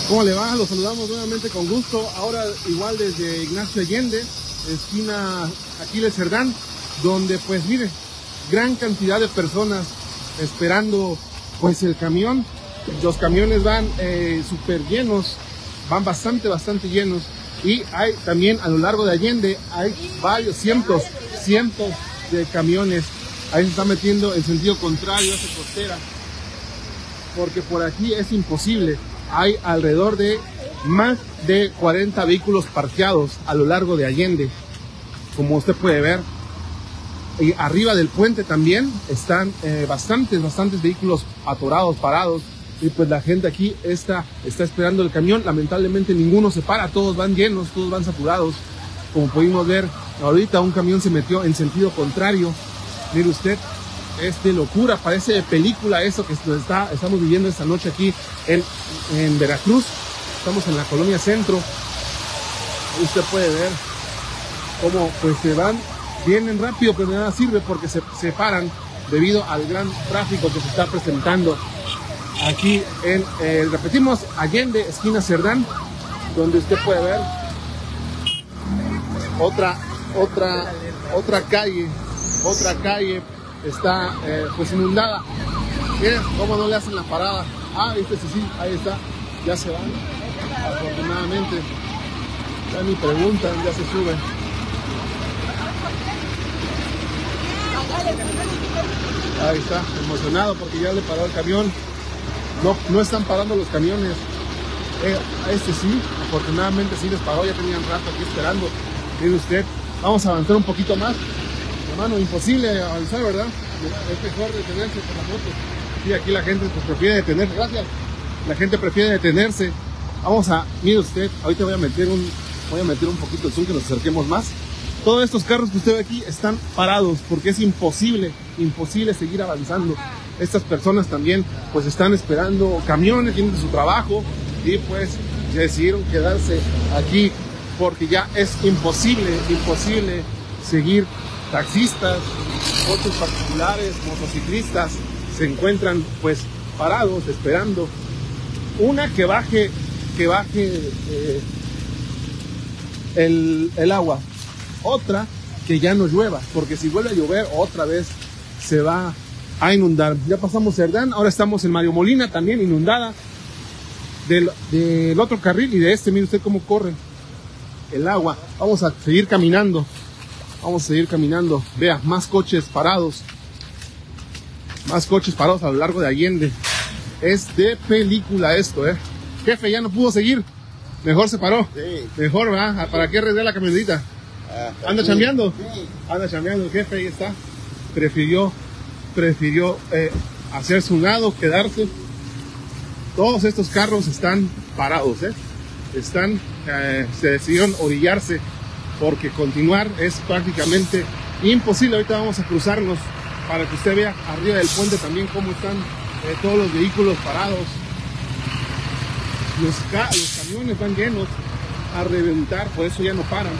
¿Cómo le va? Los saludamos nuevamente con gusto. Ahora igual desde Ignacio Allende, esquina Aquiles Cerdán, donde pues mire, gran cantidad de personas esperando pues el camión. Los camiones van súper llenos, van bastante llenos. Y hay también a lo largo de Allende, hay varios, cientos de camiones. Ahí se está metiendo en sentido contrario hacia Costera, porque por aquí es imposible. Hay alrededor de más de 40 vehículos parqueados a lo largo de Allende, como usted puede ver. Y arriba del puente también están bastantes vehículos atorados, parados. Y pues la gente aquí está esperando el camión. Lamentablemente ninguno se para, todos van llenos, todos van saturados. Como pudimos ver ahorita, un camión se metió en sentido contrario. Mire usted, es de locura, parece de película eso que estamos viviendo esta noche aquí en Veracruz. Estamos en la colonia Centro. Usted puede ver cómo pues vienen rápido, pero de nada sirve porque se paran debido al gran tráfico que se está presentando aquí repetimos, Allende, esquina Cerdán, donde usted puede ver otra calle está pues inundada. Miren cómo no le hacen la parada. Sí, ahí está, ya se van, afortunadamente. Ya ni preguntan, ya se suben. Ahí está, emocionado porque ya le paró el camión. No están parando los camiones. Sí, afortunadamente sí les paró, ya tenían rato aquí esperando. Mire usted, vamos a avanzar un poquito más. Hermano, imposible avanzar, ¿verdad? Es mejor detenerse por la moto. Sí, aquí la gente pues prefiere detenerse. Gracias. La gente prefiere detenerse. Mire usted, ahorita voy a meter un poquito el zoom, que nos acerquemos más. Todos estos carros que usted ve aquí están parados porque es imposible seguir avanzando. Estas personas también pues están esperando camiones, tienen su trabajo y pues decidieron quedarse aquí porque ya es imposible seguir. Taxistas, coches particulares, motociclistas se encuentran pues parados esperando que baje el agua, otra que ya no llueva, porque si vuelve a llover otra vez se va a inundar. Ya pasamos Cerdán, ahora estamos en Mario Molina, también inundada del otro carril y de mire usted cómo corre el agua. Vamos a seguir caminando. Vea, más coches parados a lo largo de Allende. Es de película esto, Jefe, ya no pudo seguir, mejor se paró. Sí. Mejor, ¿va? ¿Para qué arriesgar la camionetita? ¿Anda chambeando? Sí. Anda chambeando el jefe, ahí está. Prefirió hacerse un lado, quedarse. Todos estos carros están parados, se decidieron orillarse porque continuar es prácticamente imposible. Ahorita vamos a cruzarnos para que usted vea arriba del puente también cómo están todos los vehículos parados. Los camiones van llenos a reventar, por eso ya no paran.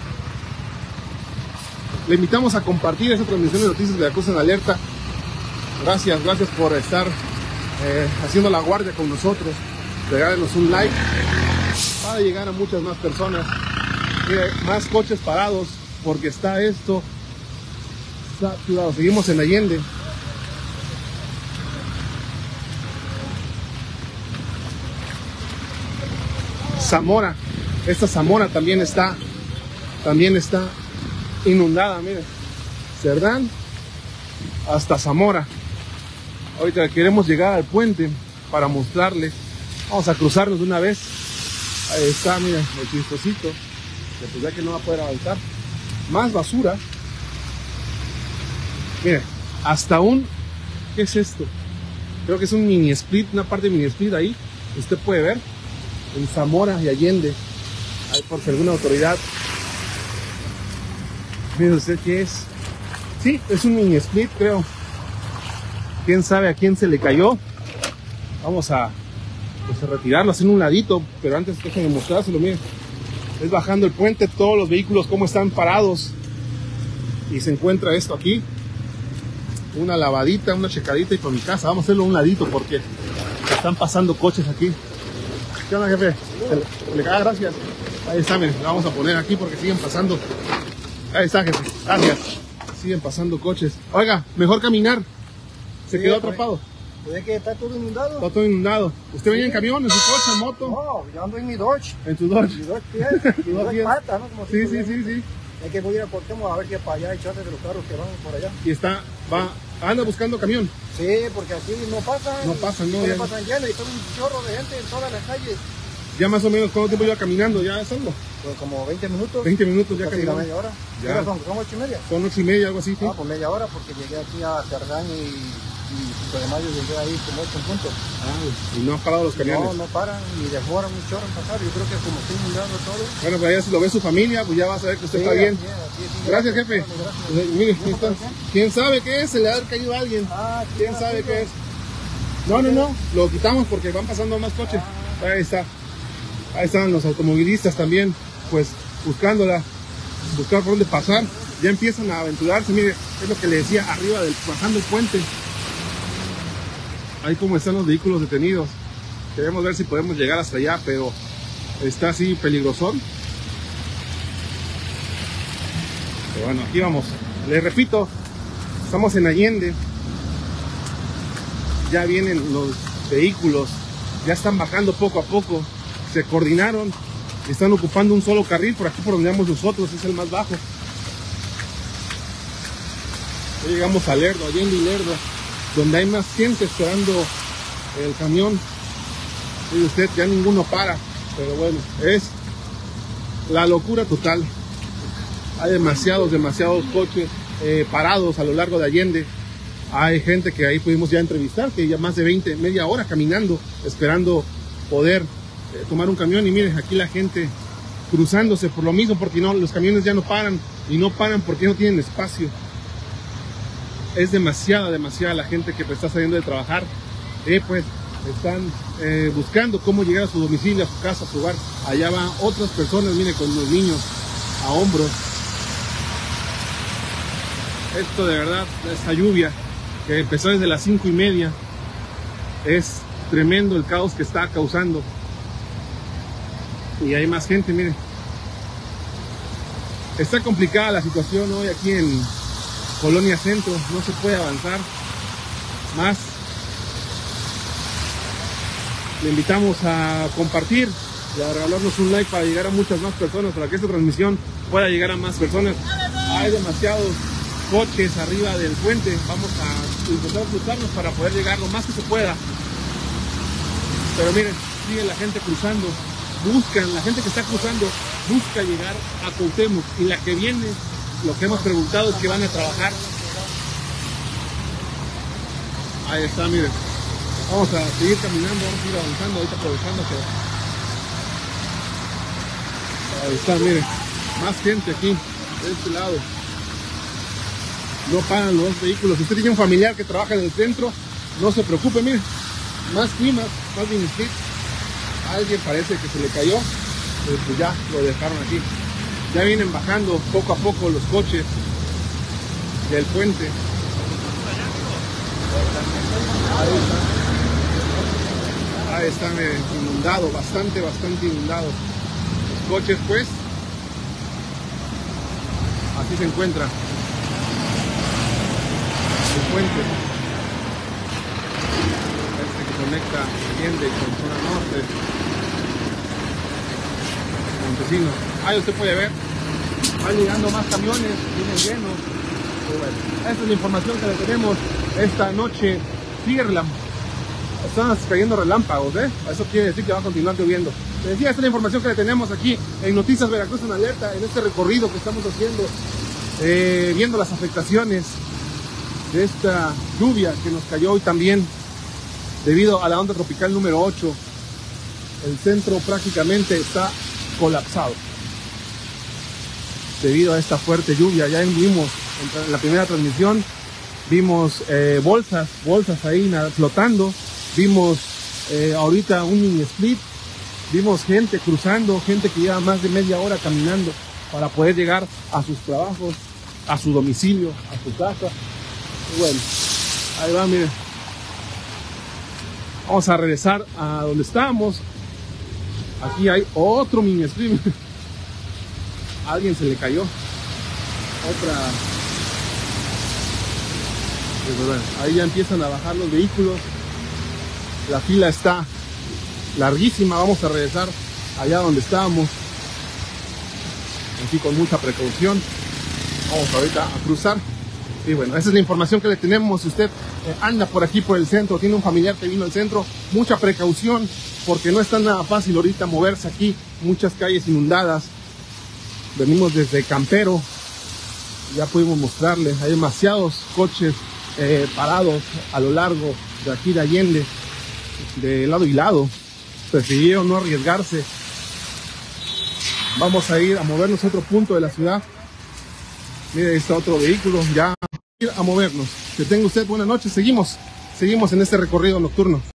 Le invitamos a compartir esta transmisión de Noticias de Veracruz en Alerta. Gracias por estar haciendo la guardia con nosotros. Regálenos un like para llegar a muchas más personas. Más coches parados porque está saturado. Seguimos en Allende. Zamora, esta Zamora también está inundada, mire. Cerdán hasta Zamora. Ahorita queremos llegar al puente para mostrarles. Vamos a cruzarnos de una vez. Ahí está, mire, el chistosito. Pues ya que no va a poder avanzar. Más basura. Mire, hasta ¿qué es esto? Creo que es un mini split, una parte de mini split ahí. Usted puede ver en Zamora y Allende. Ahí por si alguna autoridad. Mire usted qué es. Sí, es un mini split, creo. Quién sabe a quién se le cayó. Vamos a retirarlo, hacer un ladito. Pero antes déjenme mostrárselo, mire. Es bajando el puente, todos los vehículos como están parados. Y se encuentra esto aquí. Una lavadita, una checadita y por mi casa. Vamos a hacerlo a un ladito porque están pasando coches aquí. ¿Qué onda, jefe? Gracias. Ahí está, miren, la vamos a poner aquí porque siguen pasando. Ahí está, jefe. Gracias. Siguen pasando coches. Oiga, mejor caminar. Se quedó atrapado. Pues es que está todo inundado. Está todo inundado. ¿Usted venía en camión, en su coche, en moto? No, yo ando en mi Dodge. ¿En tu Dodge? Mi Dodge pies. Mi Dodge pata, ¿no? Como Sí, sí, sí, sí. Es que voy a ir a Cuauhtémoc a ver qué para allá echarse de los carros que van por allá. Y anda buscando camión. Sí, porque aquí no pasan. No pasan, no. No pasan lleno y todo un chorro de gente en todas las calles. Ya más o menos, ¿cuánto tiempo lleva caminando? ¿Ya es algo? Pues como 20 minutos. 20 minutos ya casi caminando. media hora. Ya. Son 8:30. Son 8:30, algo así, ¿sí? Ah, pues media hora porque llegué aquí a Cerdán y 5 de mayo llegué ahí como 8 en punto. Ah, y no han parado los camiones. No, no paran y demoran un chorro en pasar. Yo creo que como estoy inundando todo. Bueno, pues allá si lo ve su familia, pues ya va a saber que usted está bien. Sí, Gracias, jefe. Gracias. Mire, aquí está. ¿Quién sabe qué es? Se le ha caído a alguien. ¿Quién sabe qué es? No, lo quitamos porque van pasando más coches. Ahí está. Ahí están los automovilistas también, pues buscar por dónde pasar. Ya empiezan a aventurarse. Mire, es lo que le decía, arriba bajando el puente. Ahí como están los vehículos detenidos. Queremos ver si podemos llegar hasta allá, pero está así peligrosón. Pero bueno, aquí vamos. Les repito, estamos en Allende. Ya vienen los vehículos, ya están bajando poco a poco. Se coordinaron y están ocupando un solo carril. Por aquí por donde vamos nosotros es el más bajo. Ya llegamos a Lerdo, Allende y Lerdo, donde hay más gente esperando el camión. Y usted, ya ninguno para, pero bueno, es la locura total. Hay demasiados coches parados a lo largo de Allende. Hay gente que ahí pudimos ya entrevistar, que ya más de media hora caminando, esperando poder tomar un camión. Y miren, aquí la gente cruzándose por lo mismo, porque no, los camiones ya no paran, y no paran porque no tienen espacio. Es demasiada la gente que está saliendo de trabajar, pues están buscando cómo llegar a su domicilio, a su casa, a su hogar. Allá van otras personas, miren, con los niños a hombros. Esto de verdad, esta lluvia que empezó desde las 5:30, es tremendo el caos que está causando. Y hay más gente, miren. Está complicada la situación hoy aquí en Colonia Centro, no se puede avanzar más. Le invitamos a compartir y a regalarnos un like para llegar a muchas más personas, para que esta transmisión pueda llegar a más personas. Hay demasiados coches arriba del puente, vamos a intentar cruzarnos para poder llegar lo más que se pueda. Pero miren, sigue la gente cruzando, la gente que está cruzando busca llegar a Cuauhtémoc, y la que viene, lo que hemos preguntado es que van a trabajar. Ahí está, miren. Vamos a seguir caminando, vamos a ir avanzando, ahorita aprovechando que... Ahí está, miren. Más gente aquí, de este lado. No paran los vehículos. Si usted tiene un familiar que trabaja en el centro, no se preocupe, miren. Más climas, más Main Street. A alguien parece que se le cayó, pero pues ya lo dejaron aquí. Ya vienen bajando poco a poco los coches del puente. Ahí está, miren, inundado, bastante inundado. Los coches, pues, así se encuentra el puente. Este que conecta Allende con zona norte. Montesinos. Ahí usted puede ver, van llegando más camiones, vienen llenos. Bueno, esta es la información que le tenemos esta noche. Sigue están cayendo relámpagos, eso quiere decir que va a continuar lloviendo. Les decía, esta es la información que le tenemos aquí en Noticias Veracruz en Alerta, en este recorrido que estamos haciendo, viendo las afectaciones de esta lluvia que nos cayó hoy también debido a la onda tropical número 8. El centro prácticamente está colapsado debido a esta fuerte lluvia. Ya vimos en la primera transmisión, vimos bolsas ahí flotando, vimos ahorita un mini split, vimos gente cruzando, gente que lleva más de media hora caminando para poder llegar a sus trabajos, a su domicilio, a su casa. Y bueno, ahí va, miren. Vamos a regresar a donde estábamos. Aquí hay otro mini stream. A alguien se le cayó. Otra. Pues bueno, ahí ya empiezan a bajar los vehículos. La fila está larguísima. Vamos a regresar allá donde estábamos. Aquí con mucha precaución. Vamos ahorita a cruzar. Y bueno, esa es la información que le tenemos. Si usted anda por aquí por el centro, tiene un familiar que vino al centro, mucha precaución, porque no es tan nada fácil ahorita moverse aquí. Muchas calles inundadas. Venimos desde Campero. Ya pudimos mostrarle, hay demasiados coches parados a lo largo de aquí de Allende, de lado y lado. Prefirieron no arriesgarse. Vamos a ir a movernos a otro punto de la ciudad. Mire, ahí está otro vehículo, ya ir a movernos. Que tenga usted buena noche, seguimos en este recorrido nocturno.